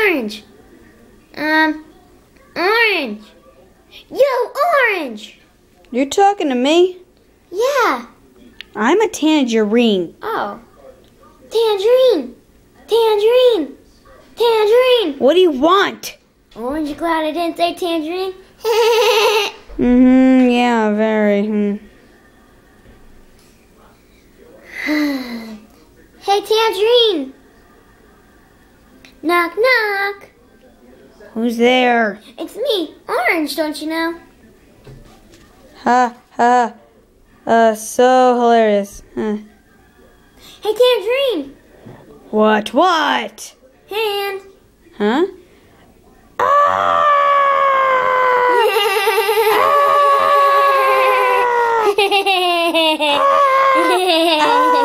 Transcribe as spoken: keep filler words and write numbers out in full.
orange. Um, orange. Yo, orange. You're talking to me? Yeah. I'm a tangerine. Oh. Tangerine. Tangerine. Tangerine. What do you want? Orange, you glad I didn't say tangerine? Mm-hmm, yeah, very. Hmm. Hey, tangerine. Knock, knock. Who's there? It's me, Orange, don't you know? Ha, ha. Uh, so hilarious. Huh. Hey, tangerine. What, what? Hand. Huh? Ah!